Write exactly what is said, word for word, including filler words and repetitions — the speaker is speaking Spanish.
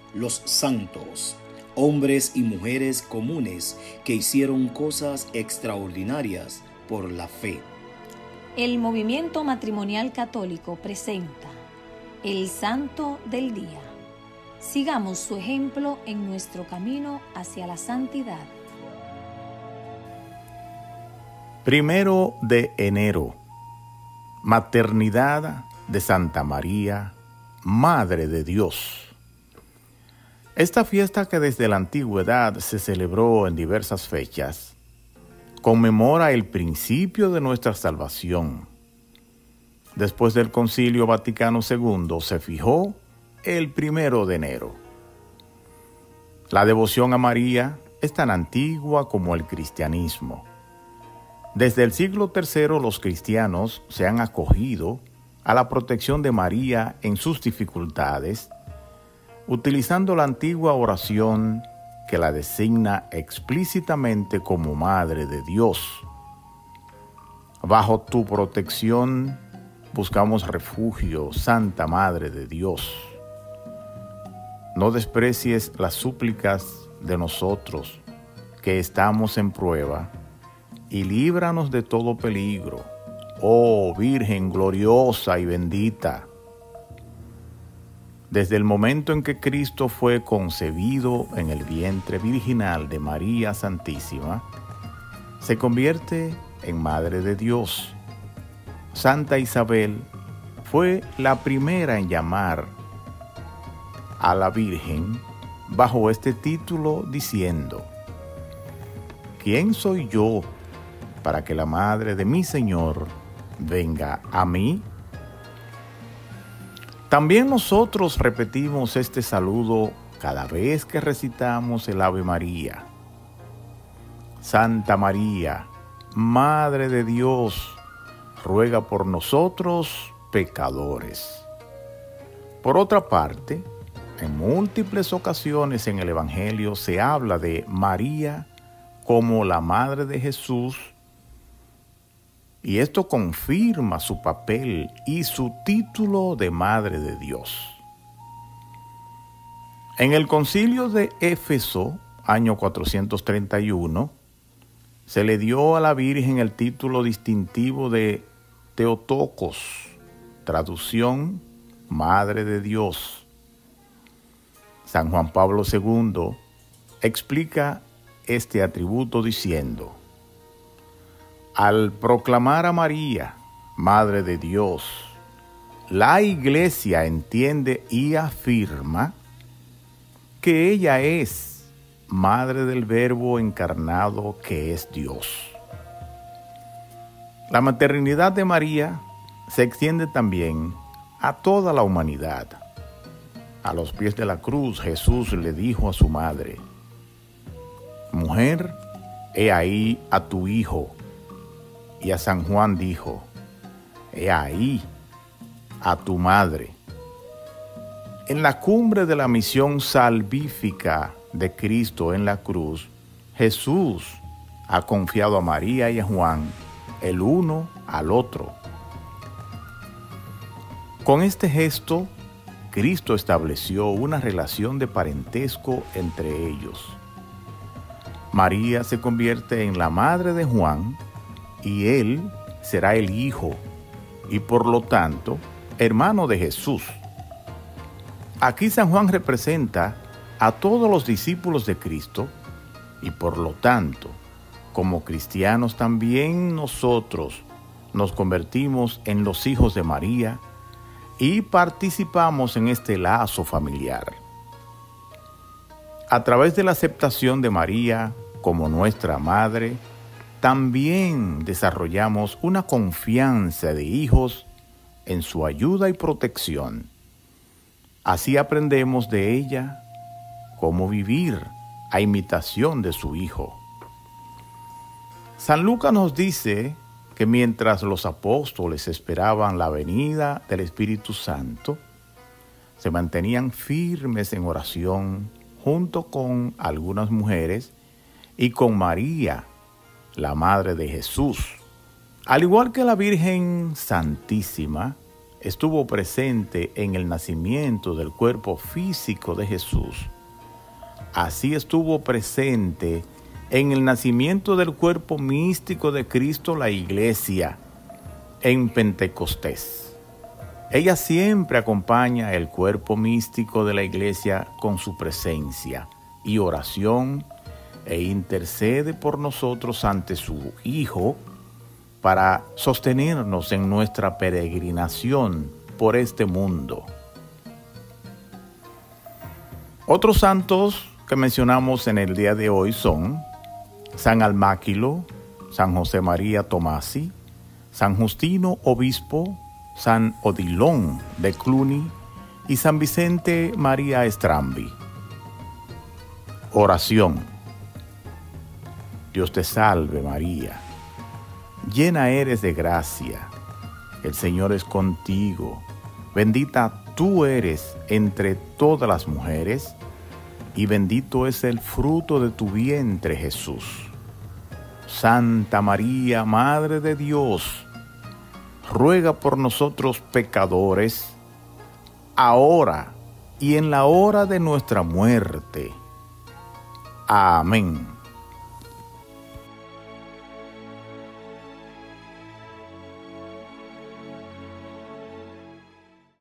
Los santos, hombres y mujeres comunes que hicieron cosas extraordinarias por la fe. El movimiento matrimonial católico presenta el Santo del Día. Sigamos su ejemplo en nuestro camino hacia la santidad. Primero de enero, Maternidad de Santa María, Madre de Dios. Esta fiesta, que desde la antigüedad se celebró en diversas fechas, conmemora el principio de nuestra salvación. Después del Concilio Vaticano segundo se fijó el primero de enero. La devoción a María es tan antigua como el cristianismo. Desde el siglo tercero los cristianos se han acogido a la protección de María en sus dificultades, utilizando la antigua oración que la designa explícitamente como Madre de Dios. Bajo tu protección buscamos refugio, Santa Madre de Dios. No desprecies las súplicas de nosotros que estamos en prueba, y líbranos de todo peligro, oh Virgen gloriosa y bendita. Desde el momento en que Cristo fue concebido en el vientre virginal de María Santísima, se convierte en Madre de Dios. Santa Isabel fue la primera en llamar a la Virgen bajo este título diciendo: ¿Quién soy yo para que la madre de mi Señor venga a mí? También nosotros repetimos este saludo cada vez que recitamos el Ave María. Santa María, Madre de Dios, ruega por nosotros pecadores. Por otra parte, en múltiples ocasiones en el Evangelio se habla de María como la Madre de Jesús, y esto confirma su papel y su título de Madre de Dios. En el Concilio de Éfeso, año cuatrocientos treinta y uno, se le dio a la Virgen el título distintivo de Theotokos, traducción Madre de Dios. San Juan Pablo segundo explica este atributo diciendo: al proclamar a María, Madre de Dios, la Iglesia entiende y afirma que ella es Madre del Verbo encarnado que es Dios. La maternidad de María se extiende también a toda la humanidad. A los pies de la cruz, Jesús le dijo a su madre: mujer, he ahí a tu hijo. Y a San Juan dijo: he ahí a tu madre. En la cumbre de la misión salvífica de Cristo en la cruz, Jesús ha confiado a María y a Juan el uno al otro. Con este gesto, Cristo estableció una relación de parentesco entre ellos. María se convierte en la madre de Juan, y él será el hijo y por lo tanto hermano de Jesús. Aquí San Juan representa a todos los discípulos de Cristo y por lo tanto, como cristianos también nosotros nos convertimos en los hijos de María y participamos en este lazo familiar. A través de la aceptación de María como nuestra madre, también desarrollamos una confianza de hijos en su ayuda y protección. Así aprendemos de ella cómo vivir a imitación de su Hijo. San Lucas nos dice que mientras los apóstoles esperaban la venida del Espíritu Santo, se mantenían firmes en oración junto con algunas mujeres y con María, la Madre de Jesús. Al igual que la Virgen Santísima, estuvo presente en el nacimiento del cuerpo físico de Jesús, así estuvo presente en el nacimiento del cuerpo místico de Cristo, la Iglesia, en Pentecostés. Ella siempre acompaña el cuerpo místico de la Iglesia con su presencia y oración e intercede por nosotros ante su Hijo para sostenernos en nuestra peregrinación por este mundo. Otros santos que mencionamos en el día de hoy son San Almáquilo, San José María Tomasi, San Justino Obispo, San Odilon de Cluny y San Vicente María Estrambi. Oración. Dios te salve María, llena eres de gracia, el Señor es contigo, bendita tú eres entre todas las mujeres, y bendito es el fruto de tu vientre, Jesús. Santa María, Madre de Dios, ruega por nosotros pecadores, ahora y en la hora de nuestra muerte. Amén.